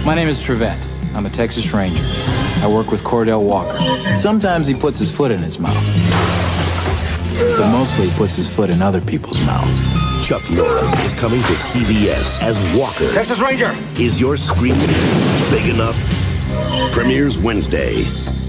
My name is Trevette. I'm a Texas Ranger. I work with Cordell Walker. Sometimes he puts his foot in his mouth. But mostly he puts his foot in other people's mouths. Chuck Norris is coming to CBS as Walker. Texas Ranger! Is your screen big enough? Premieres Wednesday.